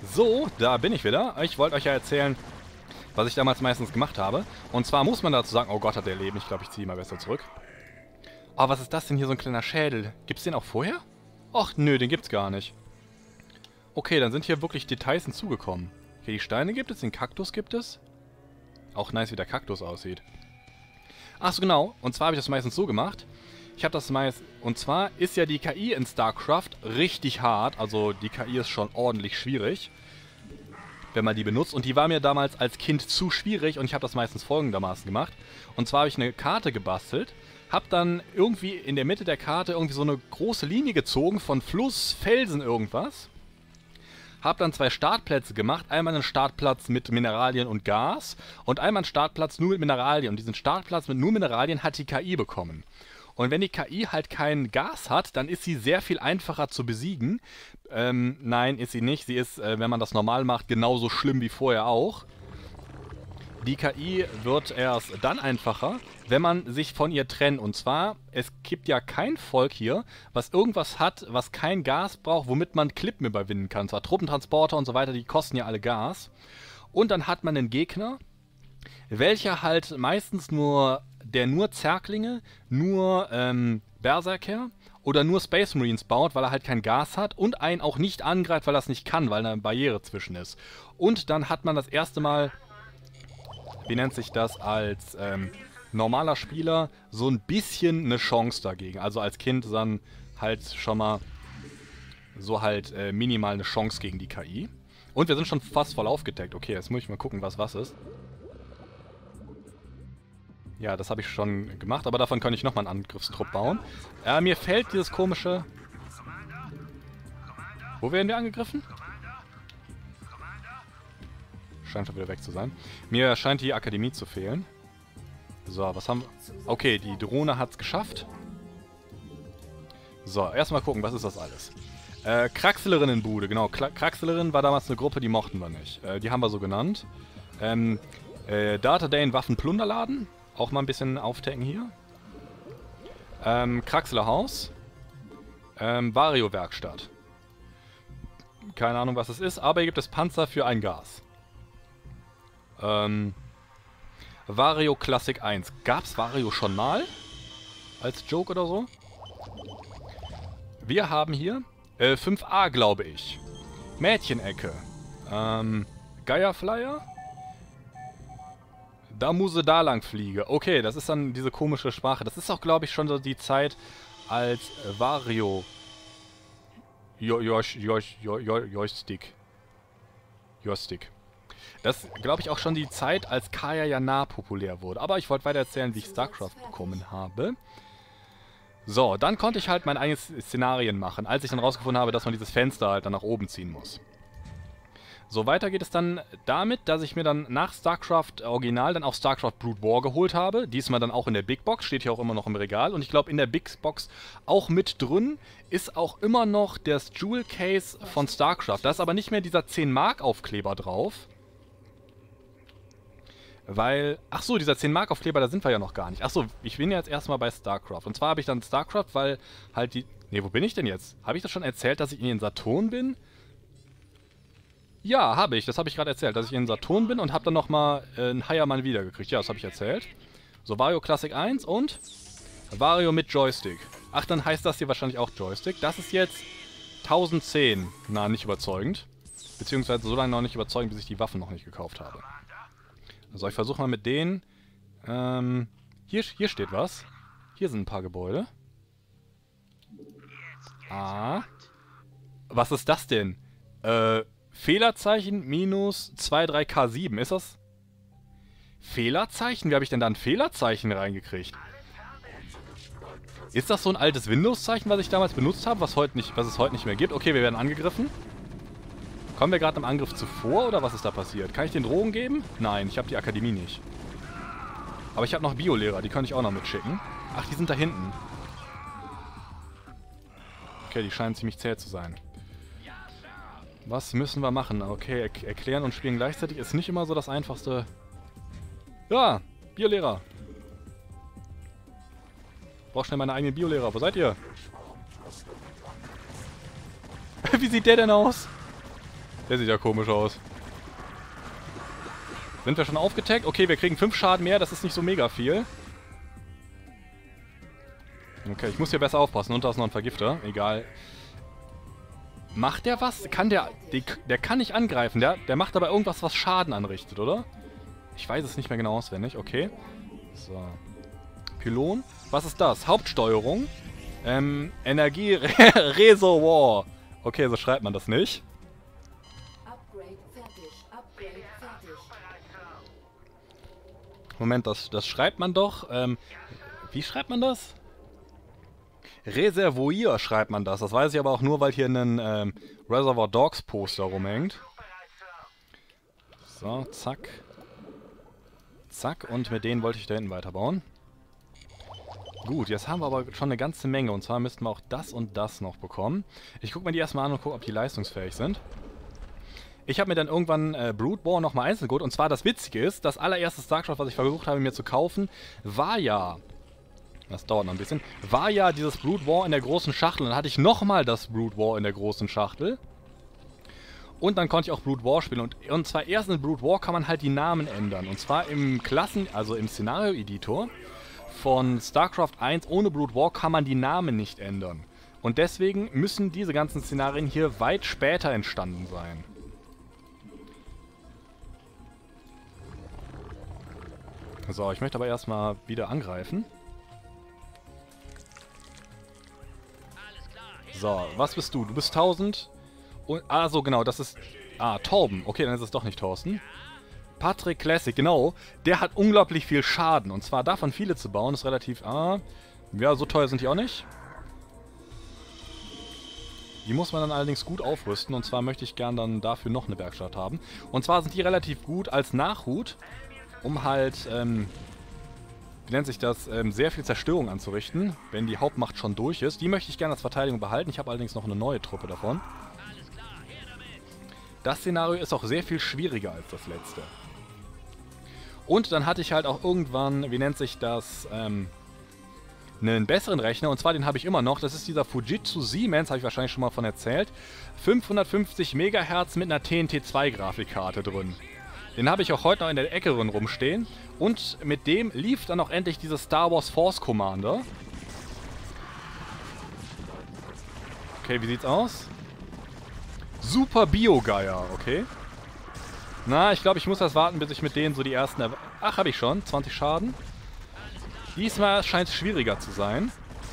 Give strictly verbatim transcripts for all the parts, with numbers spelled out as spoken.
So, da bin ich wieder. Ich wollte euch ja erzählen, was ich damals meistens gemacht habe. Und zwar muss man dazu sagen, oh Gott, hat der Leben. Ich glaube, ich ziehe mal besser zurück. Oh, was ist das denn hier, so ein kleiner Schädel? Gibt's den auch vorher? Och, nö, den gibt's gar nicht. Okay, dann sind hier wirklich Details hinzugekommen. Okay, die Steine gibt es, den Kaktus gibt es. Auch nice, wie der Kaktus aussieht. Ach so, genau. Und zwar habe ich das meistens so gemacht. Ich habe das meist... Und zwar ist ja die K I in StarCraft richtig hart. Also die K I ist schon ordentlich schwierig, wenn man die benutzt. Und die war mir damals als Kind zu schwierig und ich habe das meistens folgendermaßen gemacht. Und zwar habe ich eine Karte gebastelt, habe dann irgendwie in der Mitte der Karte irgendwie so eine große Linie gezogen von Fluss, Felsen, irgendwas. Habe dann zwei Startplätze gemacht. Einmal einen Startplatz mit Mineralien und Gas und einmal einen Startplatz nur mit Mineralien. Und diesen Startplatz mit nur Mineralien hat die K I bekommen. Und wenn die K I halt kein Gas hat, dann ist sie sehr viel einfacher zu besiegen. Ähm, nein, ist sie nicht. Sie ist, äh, wenn man das normal macht, genauso schlimm wie vorher auch. Die K I wird erst dann einfacher, wenn man sich von ihr trennt. Und zwar, es gibt ja kein Volk hier, was irgendwas hat, was kein Gas braucht, womit man Klippen überwinden kann. Zwar Truppentransporter und so weiter, die kosten ja alle Gas. Und dann hat man einen Gegner, welcher halt meistens nur, der nur Zerglinge, nur ähm, Berserker oder nur Space Marines baut, weil er halt kein Gas hat und einen auch nicht angreift, weil er es nicht kann, weil eine Barriere zwischen ist. Und dann hat man das erste Mal, wie nennt sich das, als ähm, normaler Spieler so ein bisschen eine Chance dagegen. Also als Kind dann halt schon mal so halt äh, minimal eine Chance gegen die K I. Und wir sind schon fast voll aufgedeckt. Okay, jetzt muss ich mal gucken, was was ist. Ja, das habe ich schon gemacht, aber davon kann ich nochmal einen Angriffstrupp bauen. Äh, mir fällt dieses komische... Wo werden wir angegriffen? Scheint schon wieder weg zu sein. Mir scheint die Akademie zu fehlen. So, was haben wir... Okay, die Drohne hat es geschafft. So, erstmal gucken, was ist das alles? Äh, Kraxlerinnenbude, genau. Kraxlerinnen war damals eine Gruppe, die mochten wir nicht. Äh, die haben wir so genannt. Ähm, äh, Data Dane Waffenplunderladen. Auch mal ein bisschen auftecken hier. Ähm, Kraxlerhaus. Ähm, Vario-Werkstatt. Keine Ahnung, was es ist, aber hier gibt es Panzer für ein Gas. Ähm, Vario Classic eins. Gab's Vario schon mal? Als Joke oder so? Wir haben hier äh, fünf a, glaube ich. Mädchenecke. Ähm, Geierflyer. Da Muse da lang fliege. Okay, das ist dann diese komische Sprache. Das ist auch, glaube ich, schon so die Zeit, als äh, Vario jo Josh, Josh, jo jo Joystick. Joystick. Das, glaube ich, auch schon die Zeit, als Kaya Jana populär wurde. Aber ich wollte weiter erzählen, wie ich StarCraft bekommen habe. So, dann konnte ich halt mein eigenes Szenarien machen, als ich dann rausgefunden habe, dass man dieses Fenster halt dann nach oben ziehen muss. So, weiter geht es dann damit, dass ich mir dann nach StarCraft Original dann auch StarCraft Brood War geholt habe. Diesmal dann auch in der Big Box, steht hier auch immer noch im Regal. Und ich glaube, in der Big Box auch mit drin ist auch immer noch das Jewel Case von StarCraft. Da ist aber nicht mehr dieser zehn Mark Aufkleber drauf. Weil, ach so, dieser zehn Mark Aufkleber, da sind wir ja noch gar nicht. Ach so, ich bin jetzt erstmal bei StarCraft. Und zwar habe ich dann StarCraft, weil halt die... Ne, wo bin ich denn jetzt? Habe ich das schon erzählt, dass ich in den Saturn bin? Ja, habe ich. Das habe ich gerade erzählt, dass ich in Saturn bin und habe dann nochmal äh, einen Heiermann wiedergekriegt. Ja, das habe ich erzählt. So, Vario Classic eins und Vario mit Joystick. Ach, dann heißt das hier wahrscheinlich auch Joystick. Das ist jetzt tausendzehn. Na, nicht überzeugend. Beziehungsweise so lange noch nicht überzeugend, bis ich die Waffen noch nicht gekauft habe. Also, ich versuche mal mit denen... Ähm, hier, hier steht was. Hier sind ein paar Gebäude. Ah. Was ist das denn? Äh... Fehlerzeichen minus zwei drei K sieben, ist das? Fehlerzeichen? Wie habe ich denn da ein Fehlerzeichen reingekriegt? Ist das so ein altes Windows-Zeichen, was ich damals benutzt habe, was, heute nicht, was es heute nicht mehr gibt? Okay, wir werden angegriffen. Kommen wir gerade im Angriff zuvor oder was ist da passiert? Kann ich den Drogen geben? Nein, ich habe die Akademie nicht. Aber ich habe noch Biolehrer, die könnte ich auch noch mitschicken. Ach, die sind da hinten. Okay, die scheinen ziemlich zäh zu sein. Was müssen wir machen? Okay, er erklären und spielen gleichzeitig ist nicht immer so das Einfachste. Ja, Biolehrer. Brauch schnell meine eigenen Biolehrer. Wo seid ihr? Wie sieht der denn aus? Der sieht ja komisch aus. Sind wir schon aufgetaggt? Okay, wir kriegen fünf Schaden mehr. Das ist nicht so mega viel. Okay, ich muss hier besser aufpassen. Und da ist noch ein Vergifter. Egal. Macht der was? Kann der... Der, der kann nicht angreifen. Der, der macht aber irgendwas, was Schaden anrichtet, oder? Ich weiß es nicht mehr genau auswendig. Okay. So. Pylon. Was ist das? Hauptsteuerung. Ähm, Energie-Reservoir. Okay, so schreibt man das nicht. Upgrade fertig. Upgrade fertig. Moment, das, das schreibt man doch. Ähm, wie schreibt man das? Reservoir schreibt man das. Das weiß ich aber auch nur, weil hier ein ähm, Reservoir Dogs Poster rumhängt. So, zack. Zack, und mit denen wollte ich da hinten weiterbauen. Gut, jetzt haben wir aber schon eine ganze Menge. Und zwar müssten wir auch das und das noch bekommen. Ich gucke mir die erstmal an und gucke, ob die leistungsfähig sind. Ich habe mir dann irgendwann äh, Broodboar nochmal einzeln geholt. Und zwar das Witzige ist, das allererste Starcraft, was ich versucht habe mir zu kaufen, war ja... Das dauert noch ein bisschen. War ja dieses Brood War in der großen Schachtel. Und dann hatte ich nochmal das Brood War in der großen Schachtel. Und dann konnte ich auch Brood War spielen. Und, und zwar erst in Brood War kann man halt die Namen ändern. Und zwar im Klassen-, also im Szenario-Editor von StarCraft eins ohne Brood War kann man die Namen nicht ändern. Und deswegen müssen diese ganzen Szenarien hier weit später entstanden sein. So, ich möchte aber erstmal wieder angreifen. So, was bist du? Du bist tausend. Und, ah, so, genau, das ist... Ah, Torben. Okay, dann ist es doch nicht Thorsten. Patrick Classic, genau. Der hat unglaublich viel Schaden. Und zwar davon viele zu bauen, ist relativ... Ah, ja, so teuer sind die auch nicht. Die muss man dann allerdings gut aufrüsten. Und zwar möchte ich gern dann dafür noch eine Werkstatt haben. Und zwar sind die relativ gut als Nachhut, um halt... Ähm, wie nennt sich das, ähm, sehr viel Zerstörung anzurichten, wenn die Hauptmacht schon durch ist. Die möchte ich gerne als Verteidigung behalten. Ich habe allerdings noch eine neue Truppe davon. Das Szenario ist auch sehr viel schwieriger als das letzte. Und dann hatte ich halt auch irgendwann, wie nennt sich das, ähm, einen besseren Rechner. Und zwar den habe ich immer noch. Das ist dieser Fujitsu Siemens, habe ich wahrscheinlich schon mal von erzählt. fünfhundertfünfzig Megahertz mit einer T N T zwei Grafikkarte drin. Den habe ich auch heute noch in der Ecke drin rumstehen. Und mit dem lief dann auch endlich dieses Star Wars Force Commander. Okay, wie sieht's aus? Super Bio-Geier, okay. Na, ich glaube, ich muss erst warten, bis ich mit denen so die ersten... Er Ach, habe ich schon. zwanzig Schaden. Diesmal scheint es schwieriger zu sein.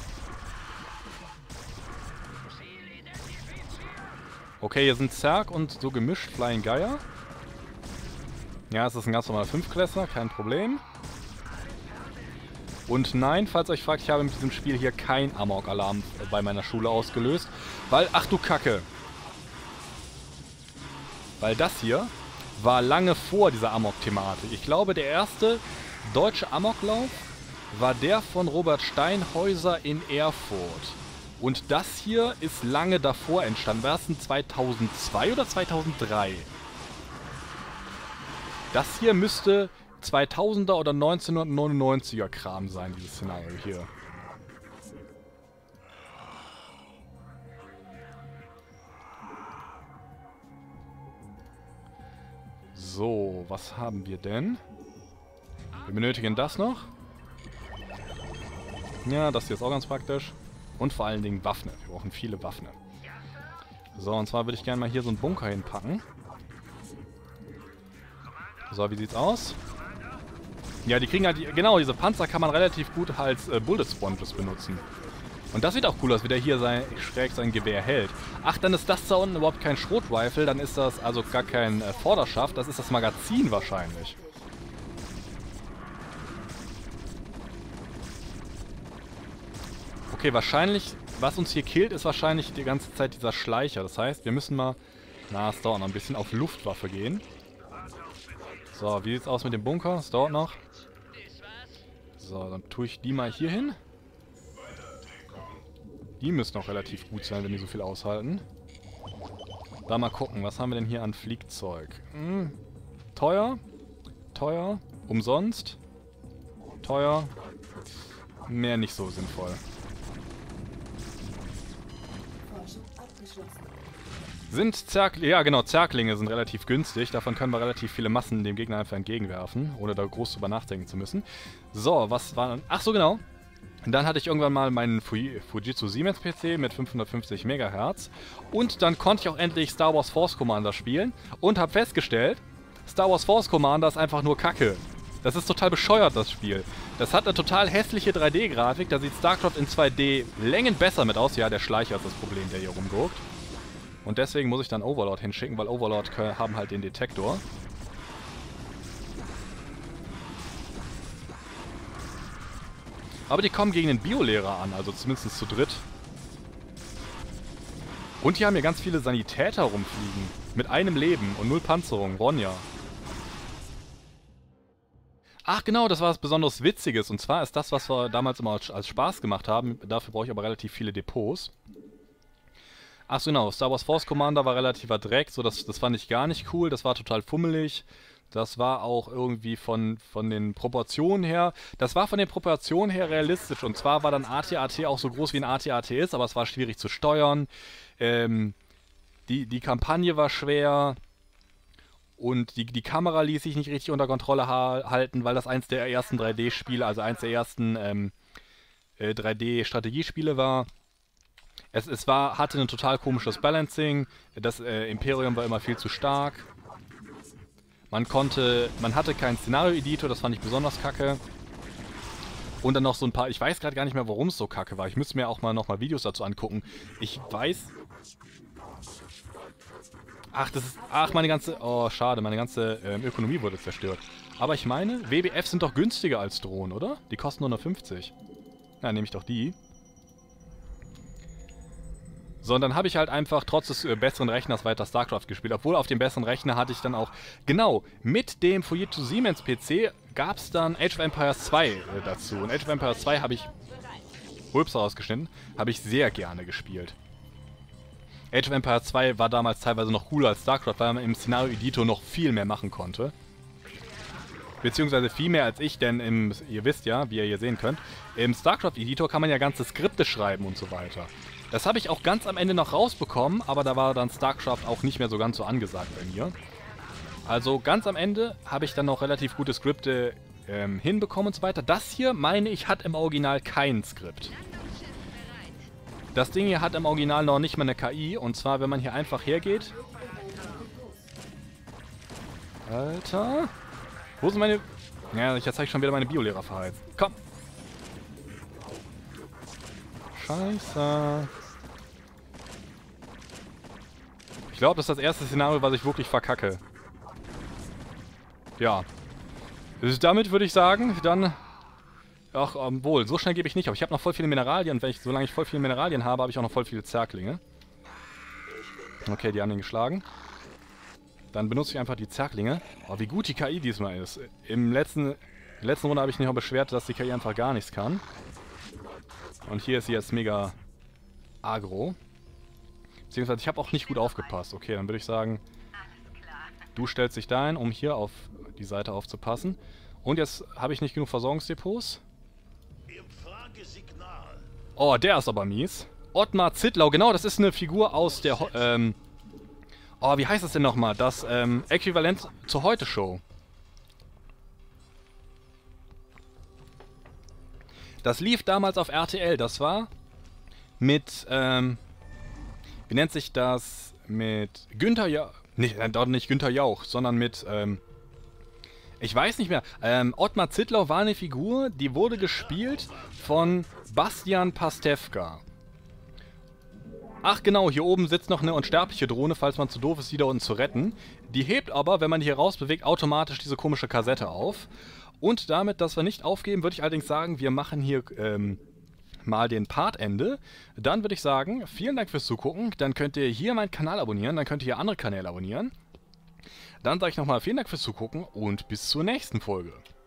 Okay, hier sind Zerg und so gemischt Flying Geier. Ja, es ist ein ganz normaler Fünftklässler, kein Problem. Und nein, falls ihr euch fragt, ich habe mit diesem Spiel hier kein Amok-Alarm bei meiner Schule ausgelöst. Weil, ach du Kacke. Weil das hier war lange vor dieser Amok-Thematik. Ich glaube, der erste deutsche Amoklauf war der von Robert Steinhäuser in Erfurt. Und das hier ist lange davor entstanden. War es in zweitausendzwei oder zweitausenddrei? Das hier müsste zweitausender oder neunzehnhundertneunundneunziger Kram sein, dieses Szenario hier. So, was haben wir denn? Wir benötigen das noch. Ja, das hier ist auch ganz praktisch. Und vor allen Dingen Waffen. Wir brauchen viele Waffen. So, und zwar würde ich gerne mal hier so einen Bunker hinpacken. So, wie sieht's aus? Ja, die kriegen halt... Die, genau, diese Panzer kann man relativ gut als äh, Bullet Sponges benutzen. Und das sieht auch cool aus, wie der hier sein, schräg sein Gewehr hält. Ach, dann ist das da unten überhaupt kein Schrot-Rifle. Dann ist das also gar kein äh, Vorderschaft. Das ist das Magazin wahrscheinlich. Okay, wahrscheinlich... Was uns hier killt, ist wahrscheinlich die ganze Zeit dieser Schleicher. Das heißt, wir müssen mal... Na, es dauert noch ein bisschen auf Luftwaffe gehen. So, wie sieht's aus mit dem Bunker? Es dauert noch. So, dann tue ich die mal hier hin. Die müssen auch relativ gut sein, wenn die so viel aushalten. Da mal gucken, was haben wir denn hier an Fliegzeug? Hm, teuer. Teuer. Umsonst. Teuer. Mehr nicht so sinnvoll. Sind Zerklinge, ja genau, Zerklinge sind relativ günstig. Davon können wir relativ viele Massen dem Gegner einfach entgegenwerfen, ohne da groß drüber nachdenken zu müssen. So, was war dann? Ach so, genau. Dann hatte ich irgendwann mal meinen Fujitsu Siemens P C mit fünfhundertfünfzig Megahertz. Und dann konnte ich auch endlich Star Wars Force Commander spielen und habe festgestellt, Star Wars Force Commander ist einfach nur Kacke. Das ist total bescheuert, das Spiel. Das hat eine total hässliche drei D-Grafik, da sieht StarCraft in zwei D Längen besser mit aus. Ja, der Schleicher ist das Problem, der hier rumguckt. Und deswegen muss ich dann Overlord hinschicken, weil Overlord haben halt den Detektor. Aber die kommen gegen den Biolehrer an, also zumindest zu dritt. Und hier haben hier ganz viele Sanitäter rumfliegen. Mit einem Leben und null Panzerung. Ronja. Ach genau, das war was besonders Witziges. Und zwar ist das, was wir damals immer als Spaß gemacht haben. Dafür brauche ich aber relativ viele Depots. Ach so, genau, Star Wars Force Commander war relativer Dreck, so das, das fand ich gar nicht cool, das war total fummelig. Das war auch irgendwie von, von den Proportionen her, das war von den Proportionen her realistisch. Und zwar war dann A T A T auch so groß wie ein A T A T ist, aber es war schwierig zu steuern. Ähm, die, die Kampagne war schwer und die, die Kamera ließ sich nicht richtig unter Kontrolle ha halten, weil das eins der ersten drei D-Spiele, also eins der ersten ähm, äh, drei D-Strategiespiele war. Es, es war, hatte ein total komisches Balancing, das äh, Imperium war immer viel zu stark. Man konnte, man hatte keinen Szenario-Editor, das fand ich besonders kacke. Und dann noch so ein paar, ich weiß gerade gar nicht mehr, warum es so kacke war. Ich müsste mir auch mal noch mal Videos dazu angucken. Ich weiß... Ach, das ist, ach, meine ganze, oh, schade, meine ganze ähm, Ökonomie wurde zerstört. Aber ich meine, W B F sind doch günstiger als Drohnen, oder? Die kosten nur noch fünfzig. Na, nehme ich doch die. So, und dann habe ich halt einfach trotz des äh, besseren Rechners weiter StarCraft gespielt. Obwohl auf dem besseren Rechner hatte ich dann auch... Genau, mit dem Fujitsu Siemens P C gab es dann Age of Empires zwei äh, dazu. Und Age of Empires zwei habe ich... Rülpser rausgeschnitten. Habe ich sehr gerne gespielt. Age of Empires zwei war damals teilweise noch cooler als StarCraft, weil man im Szenario-Editor noch viel mehr machen konnte. Beziehungsweise viel mehr als ich, denn im, ihr wisst ja, wie ihr hier sehen könnt, im StarCraft-Editor kann man ja ganze Skripte schreiben und so weiter. Das habe ich auch ganz am Ende noch rausbekommen, aber da war dann StarCraft auch nicht mehr so ganz so angesagt bei mir. Also ganz am Ende habe ich dann noch relativ gute Skripte ähm, hinbekommen und so weiter. Das hier, meine ich, hat im Original kein Skript. Das Ding hier hat im Original noch nicht mal eine K I, und zwar, wenn man hier einfach hergeht... Alter... Wo sind meine... Ja, jetzt habe ich schon wieder meine Biolehrer verheizt. Komm! Scheiße. Ich glaube, das ist das erste Szenario, was ich wirklich verkacke. Ja. Damit würde ich sagen, dann... Ach, ähm, wohl, so schnell gebe ich nicht. Aber ich habe noch voll viele Mineralien. Und wenn ich, solange ich voll viele Mineralien habe, habe ich auch noch voll viele Zerklinge. Okay, die haben den geschlagen. Dann benutze ich einfach die Zerklinge. Oh, wie gut die K I diesmal ist. Im letzten, in der letzten Runde habe ich mich noch beschwert, dass die K I einfach gar nichts kann. Und hier ist sie jetzt mega aggro. Beziehungsweise ich habe auch nicht gut aufgepasst. Okay, dann würde ich sagen, du stellst dich dahin, um hier auf die Seite aufzupassen. Und jetzt habe ich nicht genug Versorgungsdepots. Oh, der ist aber mies. Ottmar Zittlau, genau, das ist eine Figur aus der... Ho ähm oh, wie heißt das denn nochmal? Das ähm, Äquivalent zur Heute-Show. Das lief damals auf R T L. Das war mit... Ähm, wie nennt sich das? Mit Günther Jauch... Nicht, äh, nicht Günther Jauch, sondern mit... Ähm, Ich weiß nicht mehr. Ähm, Ottmar Zittlau war eine Figur, die wurde gespielt von Bastian Pastewka. Ach genau, hier oben sitzt noch eine unsterbliche Drohne, falls man zu doof ist, die da unten zu retten. Die hebt aber, wenn man die hier rausbewegt, automatisch diese komische Kassette auf. Und damit, dass wir nicht aufgeben, würde ich allerdings sagen, wir machen hier ähm, mal den Partende. Dann würde ich sagen, vielen Dank fürs Zugucken. Dann könnt ihr hier meinen Kanal abonnieren, dann könnt ihr hier andere Kanäle abonnieren. Dann sage ich nochmal vielen Dank fürs Zugucken und bis zur nächsten Folge.